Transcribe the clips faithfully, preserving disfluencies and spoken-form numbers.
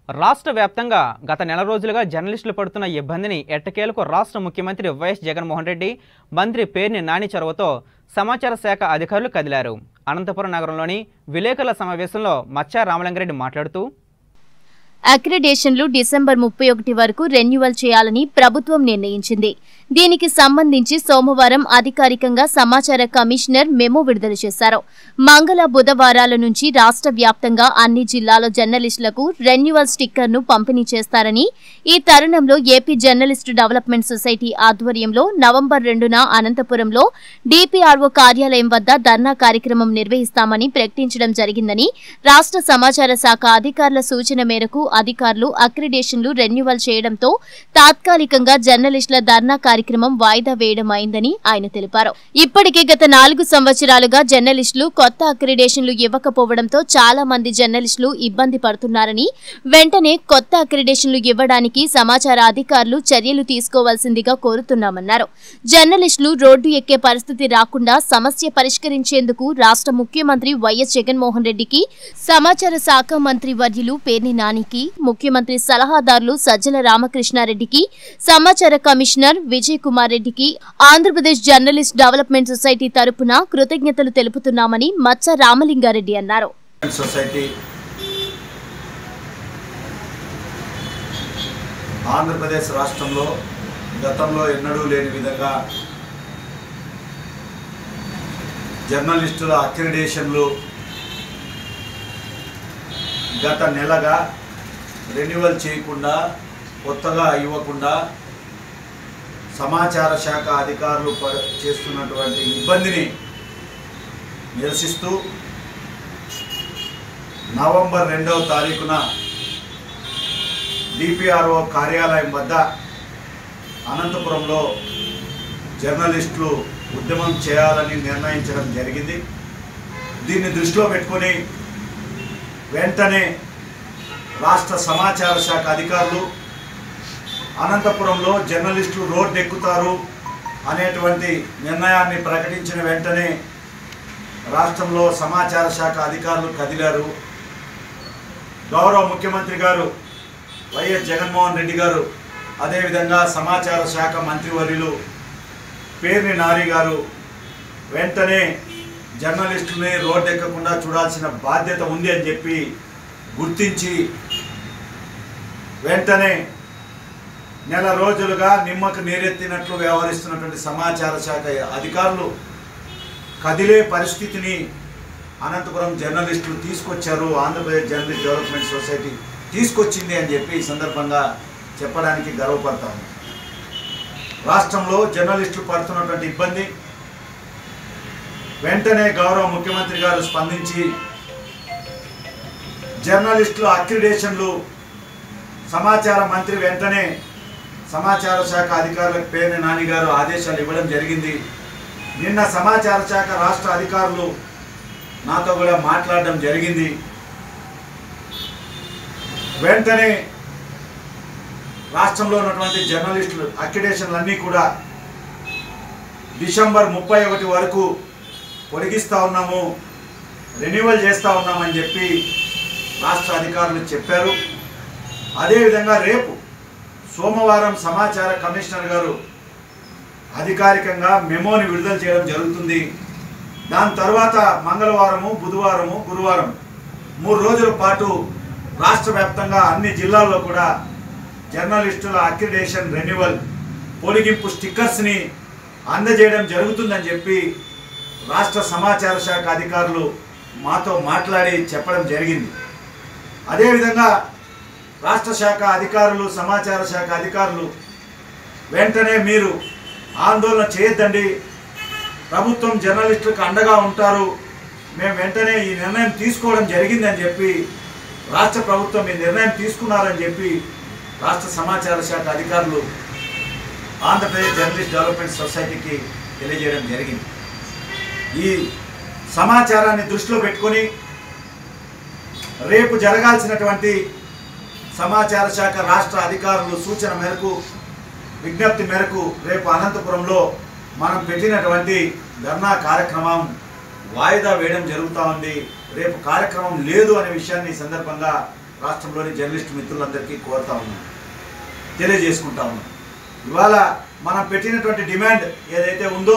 రాష్ట్ర వ్యాప్తంగా గత నెల రోజులుగా జర్నలిస్టులు పడుతున్న ఇబ్బందిని ఎట్టకేలకు రాష్ట్ర ముఖ్యమంత్రి వైఎస్ జగన్మోహన్ రెడ్డి మంత్రి పేర్ని నాని చొరవతో సమాచార శాఖ అధికారులు కదిలారు. అనంతపురం నగరంలోని విలేకరుల సమావేశంలో మచ్చా రామలింగారెడ్డి మాట్లాడుతూ అక్రిడేషన్లు డిసెంబర్ ముప్పై ఒకటి వరకు రెన్యువల్ చేయాలని ప్రభుత్వం నిర్ణయించింది. దీనికి సంబంధించి సోమవారం అధికారికంగా సమాచార కమిషనర్ మెమో విడుదల చేశారు. మంగళ బుధవారాల నుంచి రాష్ట్ర వ్యాప్తంగా అన్ని జిల్లాల జర్నలిస్టులకు రెన్యువల్ స్టిక్కర్ను పంపిణీ చేస్తారని, ఈ తరుణంలో ఏపీ జర్నలిస్టు డెవలప్మెంట్ సొసైటీ ఆధ్వర్యంలో నవంబర్ రెండున అనంతపురంలో డిపిఆర్ఓ కార్యాలయం వద్ద ధర్నా కార్యక్రమం నిర్వహిస్తామని ప్రకటించడం జరిగిందని, రాష్ట్ర సమాచార శాఖ అధికారుల సూచన మేరకు అధికారులు అక్రిడేషన్లు రెన్యువల్ చేయడంతో తాత్కాలికంగా జర్నలిస్టుల ధర్నా కార్యక్రమం వాయిదా వేయడం అయిందని ఆయన తెలిపారు. ఇప్పటికే గత నాలుగు సంవత్సరాలుగా జర్నలిస్టులు కొత్త అక్రిడేషన్లు ఇవ్వకపోవడంతో చాలా మంది జర్నలిస్టులు ఇబ్బంది పడుతున్నారని, వెంటనే కొత్త అక్రిడేషన్లు ఇవ్వడానికి సమాచార అధికారులు చర్యలు తీసుకోవాల్సిందిగా కోరుతున్నామన్నారు. జర్నలిస్టులు రోడ్డు ఎక్కే పరిస్థితి రాకుండా సమస్య పరిష్కరించేందుకు రాష్ట్ర ముఖ్యమంత్రి వైఎస్ జగన్మోహన్ రెడ్డికి, సమాచార శాఖ మంత్రి వర్యులు పేర్ని నానికి, ముఖ్యమంత్రి సలహాదారులు సజ్జల రామకృష్ణారెడ్డికి, సమాచార కమిషనర్ విజయ్ కుమార్ రెడ్డికి ఆంధ్రప్రదేశ్ జర్నలిస్ట్ డెవలప్మెంట్ సొసైటీ తరపున కృతజ్ఞతలు తెలుపుతున్నామని మచ్చ రామలింగారెడ్డి అన్నారు. ఆంధ్రప్రదేశ్ రాష్ట్రంలో గతంలో ఎన్నడూ లేని విధంగా జర్నలిస్టుల అక్రిడేషన్లు గత నెలగా రెన్యువల్ చేయకుండా, కొత్తగా ఇవ్వకుండా సమాచార శాఖ అధికారులు చేస్తున్నటువంటి ఇబ్బందిని నిరసిస్తూ నవంబర్ రెండవ తారీఖున డిపిఆర్ఓ కార్యాలయం వద్ద అనంతపురంలో జర్నలిస్టులు ఉద్యమం చేయాలని నిర్ణయించడం జరిగింది. దీన్ని దృష్టిలో పెట్టుకొని వెంటనే రాష్ట్ర సమాచార శాఖ అధికారులు అనంతపురంలో జర్నలిస్టులు రోడ్డు ఎక్కుతారు అనేటువంటి నిర్ణయాన్ని ప్రకటించిన వెంటనే రాష్ట్రంలో సమాచార శాఖ అధికారులు కదిలారు. గౌరవ ముఖ్యమంత్రి గారు వైఎస్ జగన్మోహన్ రెడ్డి గారు, అదేవిధంగా సమాచార శాఖ మంత్రివర్యులు పేర్ని నాని గారు వెంటనే జర్నలిస్టులని రోడ్డు ఎక్కకుండా చూడాల్సిన బాధ్యత ఉంది అని చెప్పి గుర్తించి వెంటనే నెల రోజులుగా నిమ్మకు నీరెత్తినట్లు వ్యవహరిస్తున్నటువంటి సమాచార శాఖ అధికారులు కదిలే పరిస్థితిని అనంతపురం జర్నలిస్టులు తీసుకొచ్చారు. ఆంధ్రప్రదేశ్ జర్నలిస్ట్ డెవలప్మెంట్ సొసైటీ తీసుకొచ్చింది అని చెప్పి ఈ సందర్భంగా చెప్పడానికి గర్వపడతాము. రాష్ట్రంలో జర్నలిస్టులు పడుతున్నటువంటి ఇబ్బంది వెంటనే గౌరవ ముఖ్యమంత్రి గారు స్పందించి జర్నలిస్టుల అక్రిడేషన్లు సమాచార మంత్రి వెంటనే సమాచార శాఖ అధికారులకు పేర్ని నాని గారు ఆదేశాలు ఇవ్వడం జరిగింది. నిన్న సమాచార శాఖ రాష్ట్ర అధికారులు నాతో కూడా మాట్లాడడం జరిగింది. వెంటనే రాష్ట్రంలో ఉన్నటువంటి జర్నలిస్టులు అక్రిడేషన్లన్నీ కూడా డిసెంబర్ ముప్పై ఒకటి వరకు పొడిగిస్తూ ఉన్నాము, రెన్యువల్ చేస్తూ ఉన్నామని చెప్పి రాష్ట్ర అధికారులు చెప్పారు. అదేవిధంగా రేపు సోమవారం సమాచార కమిషనర్ గారు అధికారికంగా మెమోని విడుదల చేయడం జరుగుతుంది. దాని తర్వాత మంగళవారము, బుధవారము, గురువారం మూడు రోజుల పాటు రాష్ట్ర వ్యాప్తంగా అన్ని జిల్లాల్లో కూడా జర్నలిస్టుల అక్రిడేషన్ రెన్యువల్ పొడిగింపు స్టిక్కర్స్ని అందజేయడం జరుగుతుందని చెప్పి రాష్ట్ర సమాచార శాఖ అధికారులు మాతో మాట్లాడి చెప్పడం జరిగింది. అదేవిధంగా రాష్ట్ర శాఖ అధికారులు, సమాచార శాఖ అధికారులు వెంటనే మీరు ఆందోళన చేయొద్దండి, ప్రభుత్వం జర్నలిస్టులకు అండగా ఉంటారు, మేము వెంటనే ఈ నిర్ణయం తీసుకోవడం జరిగిందని చెప్పి రాష్ట్ర ప్రభుత్వం ఈ నిర్ణయం తీసుకున్నారని చెప్పి రాష్ట్ర సమాచార శాఖ అధికారులు ఆంధ్రప్రదేశ్ జర్నలిస్ట్ డెవలప్మెంట్ సొసైటీకి తెలియజేయడం జరిగింది. ఈ సమాచారాన్ని దృష్టిలో పెట్టుకొని రేపు జరగాల్సినటువంటి సమాచార శాఖ రాష్ట్ర అధికారులు సూచన మేరకు, విజ్ఞప్తి మేరకు రేపు అనంతపురంలో మనం పెట్టినటువంటి ధర్నా కార్యక్రమం వాయిదా వేయడం జరుగుతూ ఉంది. రేపు కార్యక్రమం లేదు అనే విషయాన్ని ఈ సందర్భంగా రాష్ట్రంలోని జర్నలిస్టు మిత్రులందరికీ కోరుతా ఉన్నాం, తెలియజేసుకుంటా ఉన్నాం. ఇవాళ మనం పెట్టినటువంటి డిమాండ్ ఏదైతే ఉందో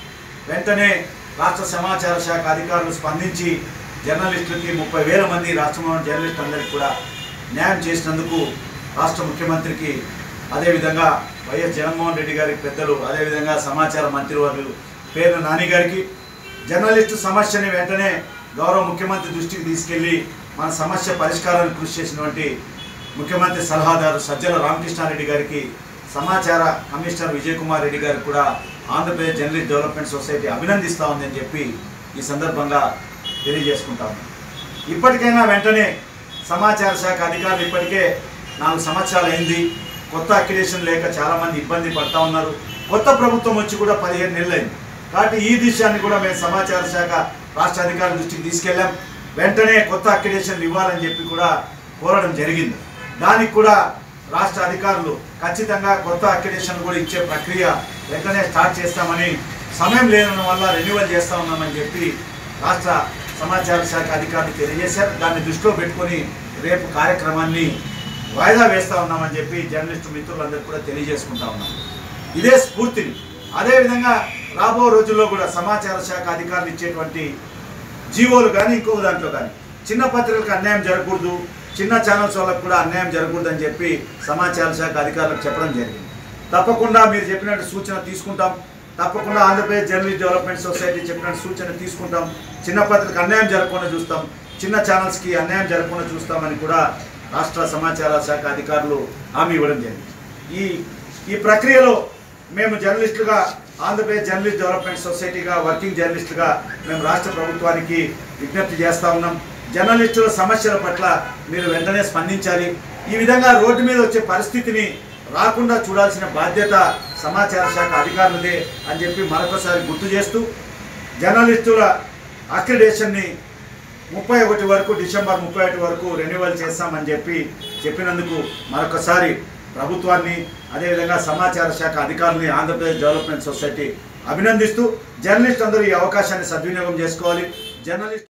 వెంటనే రాష్ట్ర సమాచార శాఖ అధికారులు స్పందించి జర్నలిస్టులకి ముప్పై వేల మంది రాష్ట్రంలోని జర్నలిస్టులందరికీ కూడా న్యాయం చేసినందుకు రాష్ట్ర ముఖ్యమంత్రికి, అదేవిధంగా వైఎస్ జగన్మోహన్ రెడ్డి గారికి పెద్దలు, అదేవిధంగా సమాచార మంత్రివర్యులు పేర్ని నాని గారికి జర్నలిస్టు సమస్యని వెంటనే గౌరవ ముఖ్యమంత్రి దృష్టికి తీసుకెళ్లి మన సమస్య పరిష్కారానికి కృషి చేసినటువంటి ముఖ్యమంత్రి సలహాదారు సజ్జల రామకృష్ణారెడ్డి గారికి, సమాచార కమిషనర్ విజయ్ కుమార్ రెడ్డి గారికి కూడా ఆంధ్రప్రదేశ్ జర్నలిస్ట్ డెవలప్మెంట్ సొసైటీ అభినందిస్తూ ఉందని చెప్పి ఈ సందర్భంగా తెలియజేసుకుంటాము. ఇప్పటికైనా వెంటనే సమాచార శాఖ అధికారులు, ఇప్పటికే నాలుగు సంవత్సరాలు అయింది, కొత్త అక్రిడేషన్ లేక చాలామంది ఇబ్బంది పడతా ఉన్నారు. కొత్త ప్రభుత్వం వచ్చి కూడా పదిహేను నెలలు అయింది. కాబట్టి ఈ విషయాన్ని కూడా మేము సమాచార శాఖ రాష్ట్ర అధికారుల దృష్టికి తీసుకెళ్ళాం. వెంటనే కొత్త అక్రిడేషన్లు ఇవ్వాలని చెప్పి కూడా కోరడం జరిగింది. దానికి కూడా రాష్ట్ర అధికారులు ఖచ్చితంగా కొత్త అక్రిడేషన్ కూడా ఇచ్చే ప్రక్రియ వెంటనే స్టార్ట్ చేస్తామని, సమయం లేని వల్ల రెన్యువల్ చేస్తూ ఉన్నామని చెప్పి రాష్ట్ర సమాచార శాఖ అధికారులు తెలియజేశారు. దాన్ని దృష్టిలో పెట్టుకొని రేపు కార్యక్రమాన్ని వాయిదా వేస్తూ ఉన్నామని చెప్పి జర్నలిస్టు మిత్రులందరూ కూడా తెలియజేసుకుంటా ఉన్నాం. ఇదే స్ఫూర్తిని అదేవిధంగా రాబో రోజుల్లో కూడా సమాచార శాఖ అధికారులు ఇచ్చేటువంటి జీవోలు కానీ ఇంకో దాంట్లో కానీ చిన్న పత్రికలకు అన్యాయం జరగకూడదు, చిన్న ఛానల్స్ వాళ్ళకు కూడా అన్యాయం జరగకూడదు అని చెప్పి సమాచార శాఖ అధికారులకు చెప్పడం జరిగింది. తప్పకుండా మీరు చెప్పినట్టు సూచన తీసుకుంటాం. తప్పకుండా ఆంధ్రప్రదేశ్ జర్నలిస్ట్ డెవలప్మెంట్ సొసైటీ చెప్పినట్టు సూచన తీసుకుంటాం. చిన్న పత్రికలకు అన్యాయం జరగకుండా చూస్తాం, చిన్న ఛానల్స్కి అన్యాయం జరగకుండా చూస్తామని కూడా రాష్ట్ర సమాచార శాఖ అధికారులు హామీ ఇవ్వడం జరిగింది. ఈ ఈ ప్రక్రియలో మేము జర్నలిస్టులుగా, ఆంధ్రప్రదేశ్ జర్నలిస్ట్ డెవలప్మెంట్ సొసైటీగా, వర్కింగ్ జర్నలిస్టుగా మేము రాష్ట్ర ప్రభుత్వానికి విజ్ఞప్తి చేస్తూ ఉన్నాం. జర్నలిస్టుల సమస్యల పట్ల మీరు వెంటనే స్పందించాలి. ఈ విధంగా రోడ్డు మీద వచ్చే పరిస్థితిని రాకుండా చూడాల్సిన బాధ్యత సమాచార శాఖ అధికారులదే అని చెప్పి మరొకసారి గుర్తు చేస్తూ, జర్నలిస్టుల అక్రిడేషన్ని ముప్పై ఒకటి వరకు డిసెంబర్ ముప్పై ఒకటి వరకు రెన్యువల్ చేస్తామని చెప్పి చెప్పినందుకు మరొకసారి ప్రభుత్వాన్ని, అదేవిధంగా సమాచార శాఖ అధికారులని, ఆంధ్రప్రదేశ్ డెవలప్మెంట్ సొసైటీ అభినందిస్తూ, జర్నలిస్ట్ అందరూ ఈ అవకాశాన్ని సద్వినియోగం చేసుకోవాలి. జర్నలిస్ట్